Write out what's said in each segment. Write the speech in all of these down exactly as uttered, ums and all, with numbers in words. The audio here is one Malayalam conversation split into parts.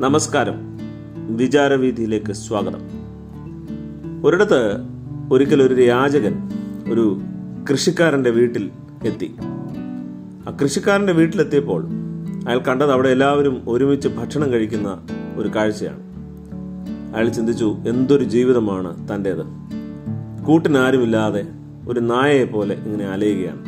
നമസ്കാരം. വിചാരവീഥിയിലേക്ക് സ്വാഗതം. ഒരിടത്ത് ഒരിക്കൽ ഒരു യാചകൻ ഒരു കൃഷിക്കാരന്റെ വീട്ടിൽ എത്തി. ആ കൃഷിക്കാരന്റെ വീട്ടിലെത്തിയപ്പോൾ അയാൾ കണ്ടത് അവിടെ എല്ലാവരും ഒരുമിച്ച് ഭക്ഷണം കഴിക്കുന്ന ഒരു കാഴ്ചയാണ്. അയാൾ ചിന്തിച്ചു, എന്തൊരു ജീവിതമാണ് തൻ്റേത്. കൂട്ടിനാരുമില്ലാതെ ഒരു നായയെ പോലെ ഇങ്ങനെ അലയുകയാണ്.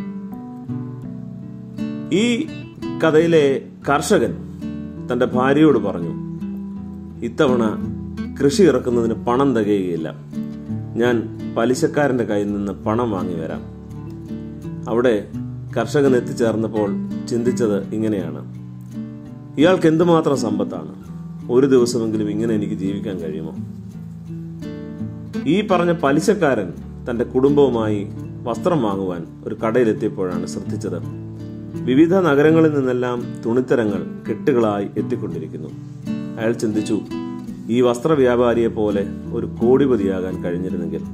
ഈ കഥയിലെ കർഷകൻ തന്റെ ഭാര്യയോട് പറഞ്ഞു, ഇത്തവണ കൃഷി ഇറക്കുന്നതിന് പണം തികയുകയില്ല, ഞാൻ പലിശക്കാരന്റെ കയ്യിൽ നിന്ന് പണം വാങ്ങി വരാം. അവിടെ കർഷകൻ എത്തിച്ചേർന്നപ്പോൾ ചിന്തിച്ചത് ഇങ്ങനെയാണ്, ഇയാൾക്ക് എന്തുമാത്രം സമ്പത്താണ്, ഒരു ദിവസമെങ്കിലും ഇങ്ങനെ എനിക്ക് ജീവിക്കാൻ കഴിയുമോ? ഈ പറഞ്ഞ പലിശക്കാരൻ തന്റെ കുടുംബവുമായി വസ്ത്രം വാങ്ങുവാൻ ഒരു കടയിലെത്തിയപ്പോഴാണ് ശ്രദ്ധിച്ചത്, വിവിധ നഗരങ്ങളിൽ നിന്നെല്ലാം തുണിത്തരങ്ങൾ കെട്ടുകളായി എത്തിക്കൊണ്ടിരിക്കുന്നു. അയാൾ ചിന്തിച്ചു, ഈ വസ്ത്രവ്യാപാരിയെ പോലെ ഒരു കോടിപതിയാകാൻ കഴിഞ്ഞിരുന്നെങ്കിൽ.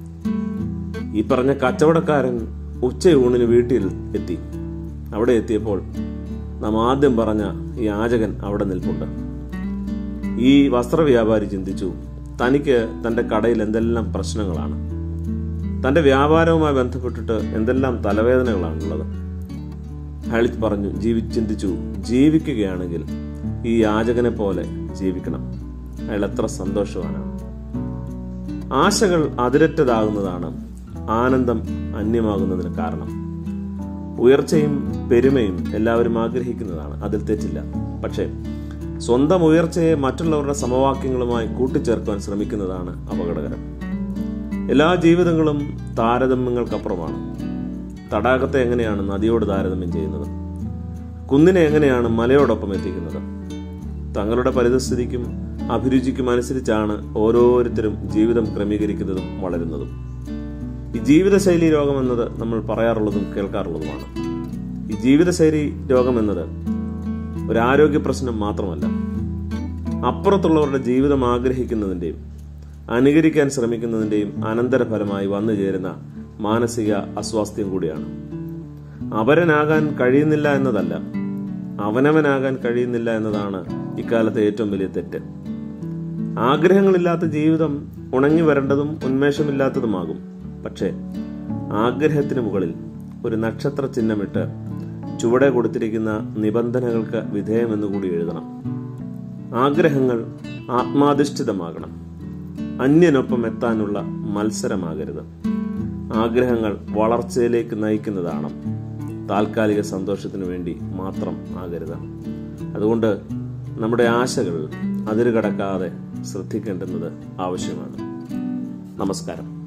ഈ പറഞ്ഞ കച്ചവടക്കാരൻ ഉച്ചയൂണിന് വീട്ടിൽ എത്തി. അവിടെ എത്തിയപ്പോൾ നാം ആദ്യം പറഞ്ഞ ഈ യാചകൻ അവിടെ നിൽപ്പുണ്ട്. ഈ വസ്ത്രവ്യാപാരി ചിന്തിച്ചു, തനിക്ക് തന്റെ കടയിൽ എന്തെല്ലാം പ്രശ്നങ്ങളാണ്, തന്റെ വ്യാപാരവുമായി ബന്ധപ്പെട്ടിട്ട് എന്തെല്ലാം തലവേദനകളാണുള്ളത്. അയാൾ പറഞ്ഞു, ജീവി ചിന്തിച്ചു ജീവിക്കുകയാണെങ്കിൽ ഈ യാചകനെ പോലെ ജീവിക്കണം. അയാൾ എത്ര സന്തോഷവാനാണ്. ആശകൾ അതിരറ്റതാകുന്നതാണ് ആനന്ദം അന്യമാകുന്നതിന് കാരണം. ഉയർച്ചയും പെരുമയും എല്ലാവരും ആഗ്രഹിക്കുന്നതാണ്, അതിൽ തെറ്റില്ല. പക്ഷേ സ്വന്തം ഉയർച്ചയെ മറ്റുള്ളവരുടെ സമവാക്യങ്ങളുമായി കൂട്ടിച്ചേർക്കുവാൻ ശ്രമിക്കുന്നതാണ് അപകടകരം. എല്ലാ ജീവിതങ്ങളും താരതമ്യങ്ങൾക്കപ്പുറമാണ്. തടാകത്തെ എങ്ങനെയാണ് നദിയോട് താരതമ്യം ചെയ്യുന്നത്? കുന്നിനെ എങ്ങനെയാണ് മലയോടൊപ്പം എത്തിക്കുന്നത്? തങ്ങളുടെ പരിതസ്ഥിതിക്കും അഭിരുചിക്കും അനുസരിച്ചാണ് ഓരോരുത്തരും ജീവിതം ക്രമീകരിക്കുന്നതും വളരുന്നതും. ഈ ജീവിതശൈലി രോഗം എന്നത് നമ്മൾ പറയാറുള്ളതും കേൾക്കാറുള്ളതുമാണ്. ഈ ജീവിതശൈലി രോഗം എന്നത് ഒരു ആരോഗ്യ പ്രശ്നം മാത്രമല്ല, അപ്പുറത്തുള്ളവരുടെ ജീവിതം ആഗ്രഹിക്കുന്നതിന്റെയും അനുകരിക്കാൻ ശ്രമിക്കുന്നതിന്റെയും അനന്തരഫലമായി വന്നു ചേരുന്ന മാനസിക അസ്വാസ്ഥ്യം കൂടിയാണ്. അപരനാകാൻ കഴിയുന്നില്ല എന്നതല്ല, അവനവനാകാൻ കഴിയുന്നില്ല എന്നതാണ് ഇക്കാലത്തെ ഏറ്റവും വലിയ തെറ്റ്. ആഗ്രഹങ്ങളില്ലാത്ത ജീവിതം ഉണങ്ങി വരേണ്ടതും ഉന്മേഷമില്ലാത്തതുമാകും. പക്ഷേ ആഗ്രഹത്തിന് മുകളിൽ ഒരു നക്ഷത്ര ചിഹ്നമിട്ട് ചുവടെ കൊടുത്തിരിക്കുന്ന നിബന്ധനകൾക്ക് വിധേയമെന്നുകൂടി എഴുതണം. ആഗ്രഹങ്ങൾ ആത്മാധിഷ്ഠിതമാകണം, അന്യനൊപ്പം എത്താനുള്ള മത്സരമാകരുത്. ആഗ്രഹങ്ങൾ വളർച്ചയിലേക്ക് നയിക്കുന്നതാണ്, താൽക്കാലിക സന്തോഷത്തിനു വേണ്ടി മാത്രം ആകരുത്. അതുകൊണ്ട് നമ്മുടെ ആശകൾ അതിരുകടക്കാതെ ശ്രദ്ധിക്കേണ്ടുന്നത് ആവശ്യമാണ്. നമസ്കാരം.